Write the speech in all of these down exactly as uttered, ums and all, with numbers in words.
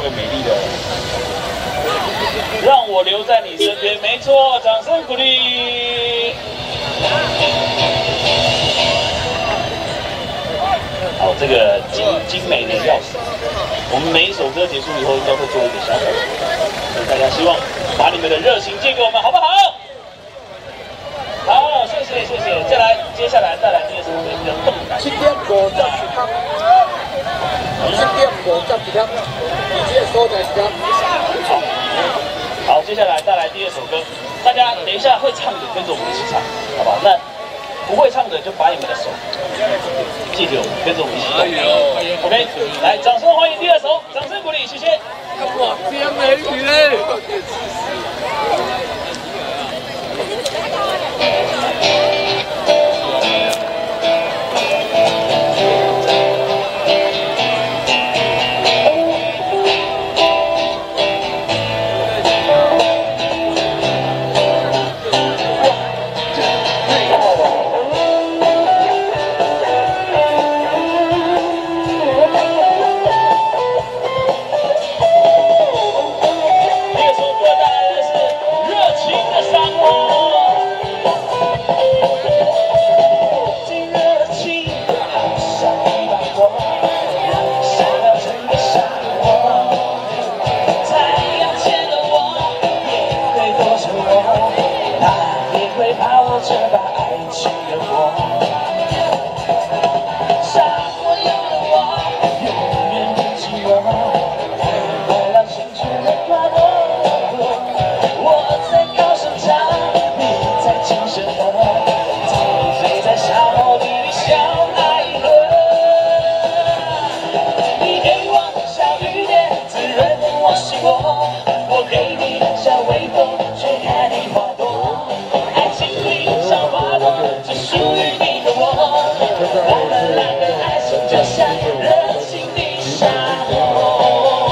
个美丽的，让我留在你身边。没错，掌声鼓励。好，这个精精美的钥匙，我们每一首歌结束以后，应该会做一个小小的，所以大家希望把你们的热情借给我们，好不好？好，谢谢谢谢。再来，接下来带来第二首歌比较动感。 七点五十一刻，七点五十一刻，你这个所在是啥？ 好，好，接下来带来第二首歌，大家等一下会唱的跟着我们一起唱，好不好？那不会唱的就把你们的手借给我们，跟着我们一起动。OK， 来，掌声欢迎第二首，掌声鼓励，谢谢。 哇，天美女嘞！ 这把爱情的火，傻过有了我，永远不寂寞，快让青春的花朵。我在高声唱，你在轻声和，陶醉在沙漠里的小爱河。你给我小雨点，滋润我心窝，我给你小微风，吹开你花朵。只属于你和我，我们两个爱情就像热情的沙漠。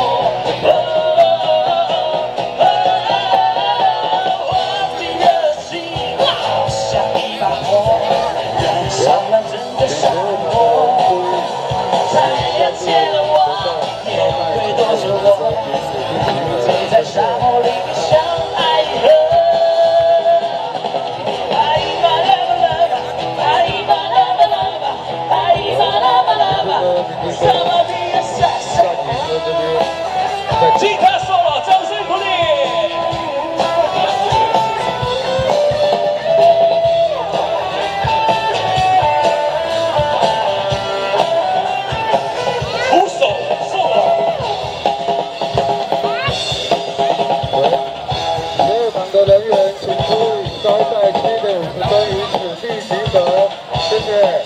我的热情好像一把火，燃烧了整个沙漠。太阳见了我，也会躲着我，醉在沙漠里的小爱河。吉他 solo， 掌声鼓励。鼓手 solo。 所有场的人员请注意，稍在七点五十分于此地集合，谢谢。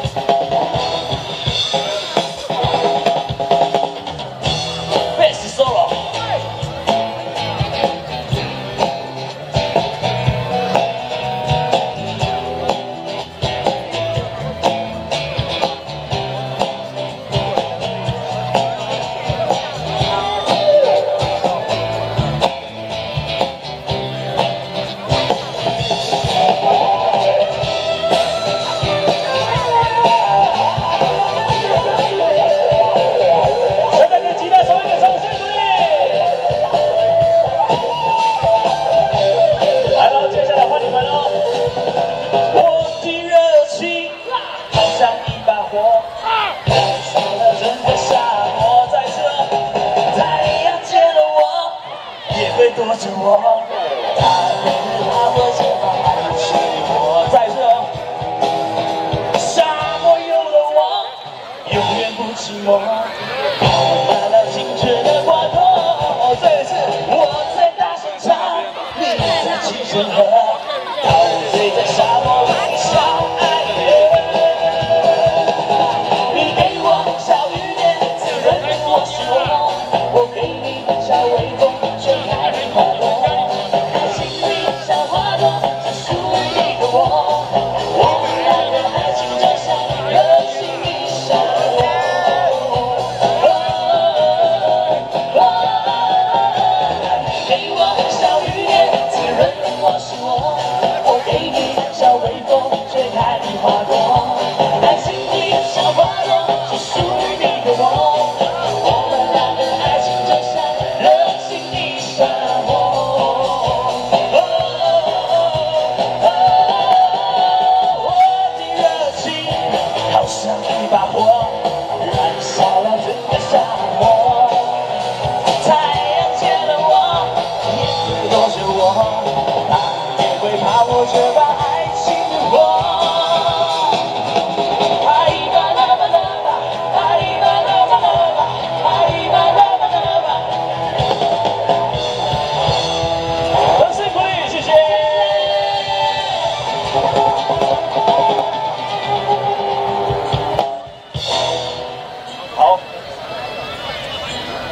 躲着我，他们怕我这把爱情火在这沙漠有了我，永远不寂寞，饱满了青春的花朵。这次我在大声唱，你在轻声和，陶醉在沙漠里小爱河。你给我小雨点，滋润我心窝，我给你小微风。给我小雨点，滋润我心窝。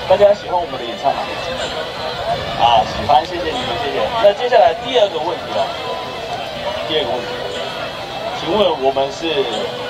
大家喜欢我们的演唱吗？啊，喜欢，谢谢你们，谢谢。那接下来第二个问题了，第二个问题，请问我们是